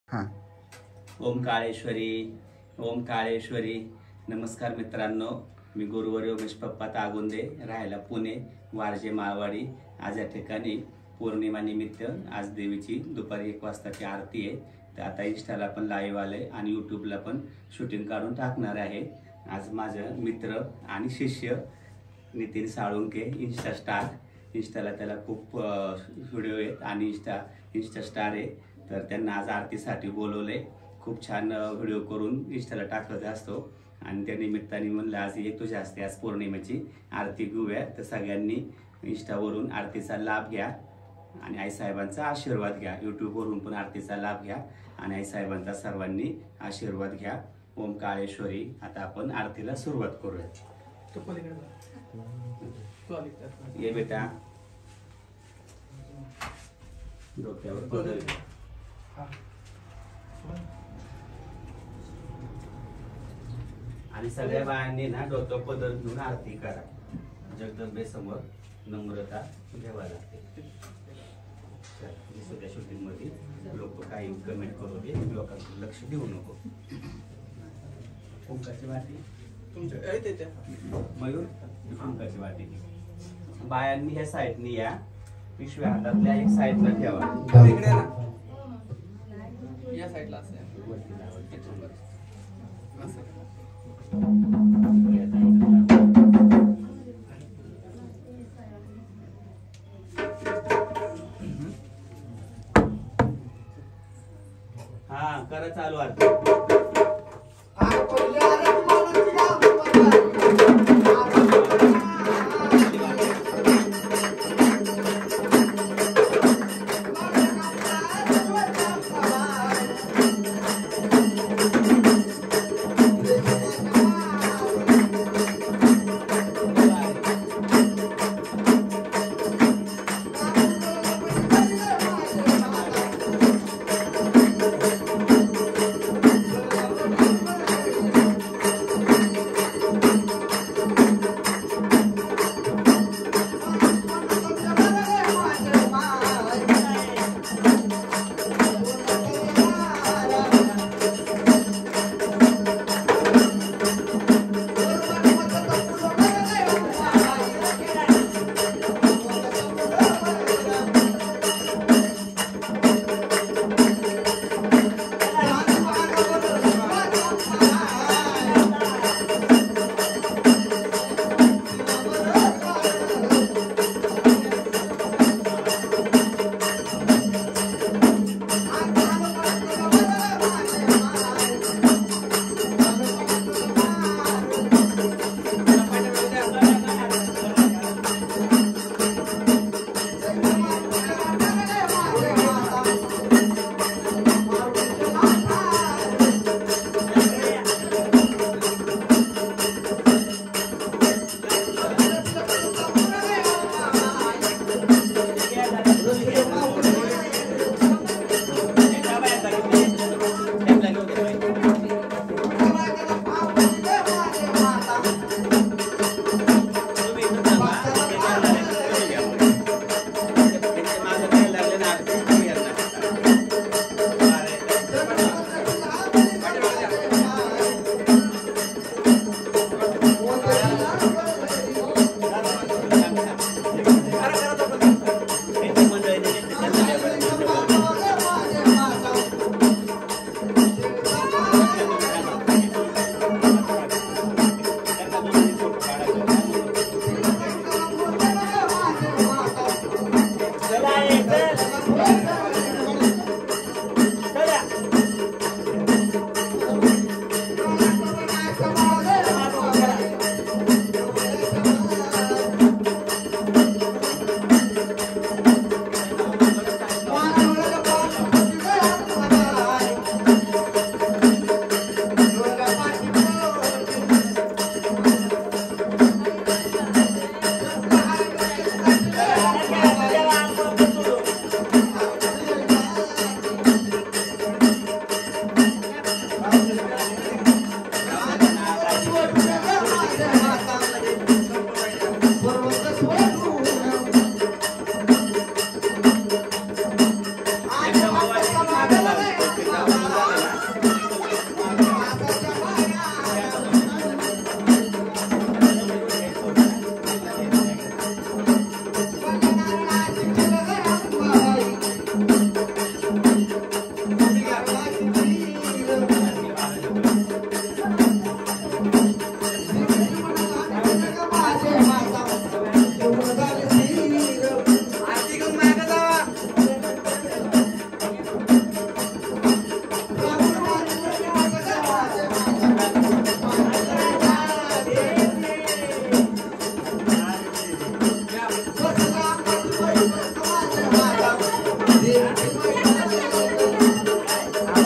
हां. ओम काळेश्वरी, ओम काळेश्वरी. नमस्कार मित्रांनो, मी गुरुवारी उमेश पप्पा तागुंदे, राहायला पुणे, वारजे माळवाडी. आज या ठिकाणी पौर्णिमा निमित्त आज देवीची दुपारी 1 वाजताची आरती आहे. तर आता इंस्टाला पण लाईव्ह आले आणि यूट्यूबला पण शूटिंग काढून टाकणार आहे. आज माझं मित्र आणि शिष्य नितीन साळुंके, इंस्टा स्टार. इंस्टाला त्याला खूप व्हिडिओ आहेत आणि इंस्टा स्टार आहे. तर त्यांना आज आरतीसाठी बोलवले. खूप छान व्हिडिओ करून इंस्टाला टाकत असतो आणि त्या निमित्ताने म्हणलं आज ये तुझ्या हस्ते आज पौर्णिमेची आरती घेऊया. तर सगळ्यांनी इंस्टावरून आरतीचा लाभ घ्या आणि आईसाहेबांचा आशीर्वाद घ्या. यूट्यूबवरून पण आरतीचा लाभ घ्या आणि आईसाहेबांचा सर्वांनी आशीर्वाद घ्या. ओम काळेश्वरी. आता आपण आरतीला सुरुवात करूया. ये बेटा, डोक्यावर पदर आणि सगळ्या बायांनी ना डोक्यावर पदर घेऊन आरती करा. जगदंबे समोर नम्रता घ्यावा लागते. सध्या शूटिंग मध्ये लोक काही कमेंट करू दे, लोकांकडे लक्ष देऊ नको. कुंकाची वाटी मयूर, कुंकाची वाटी बायांनी ह्या साईडनी या, पिशव्या हातातल्या एक साईडला ठेवा. या साईडला असेल. हा करा चालू आरती.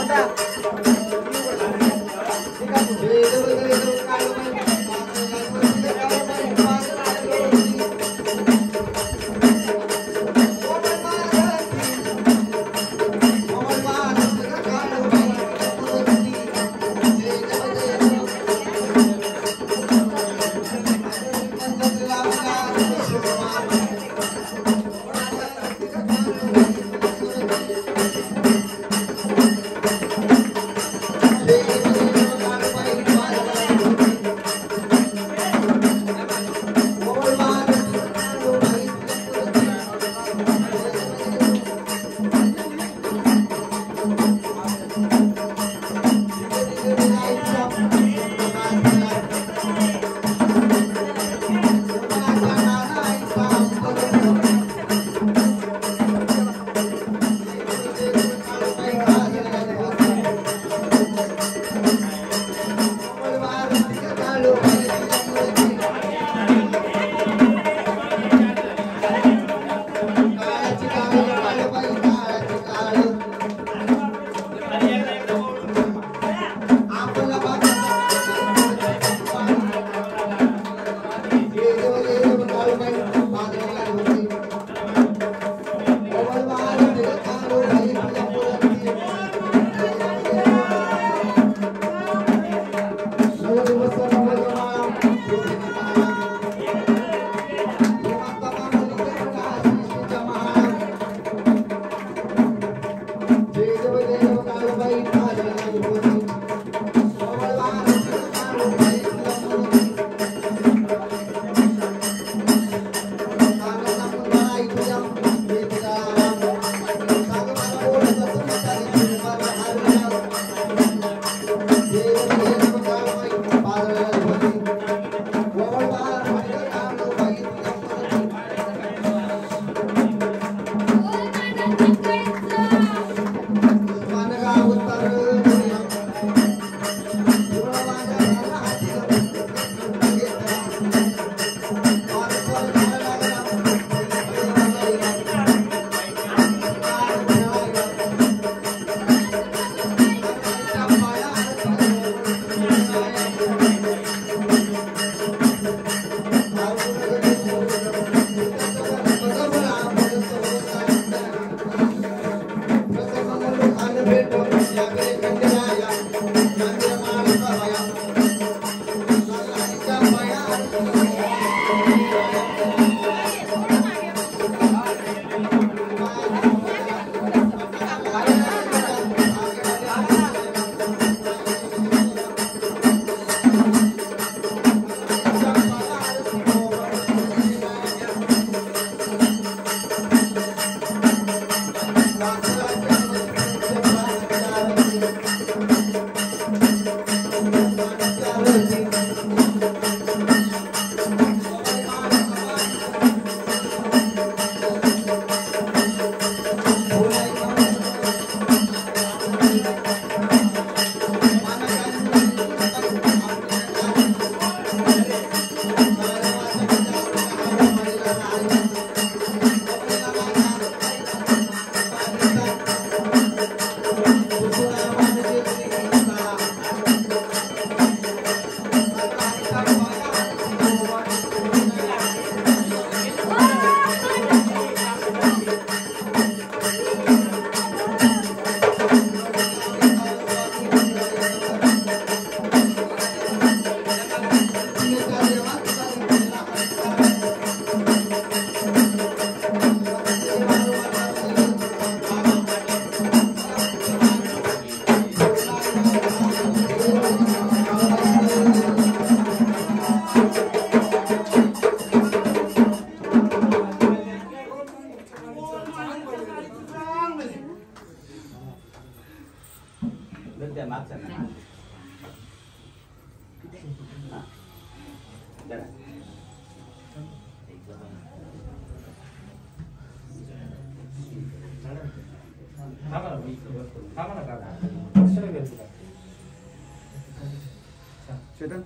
चेतन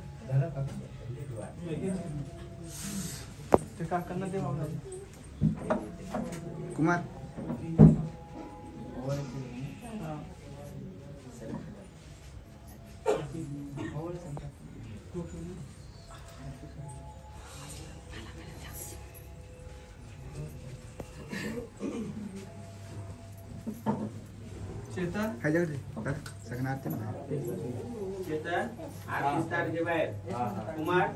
ते काकांना दे बाबा कुमार चेतन ह्याच्याकडे सगळ्यांना आरती म्हणा. चेतन आरती स्टार्ट घे बाहेर. कुमार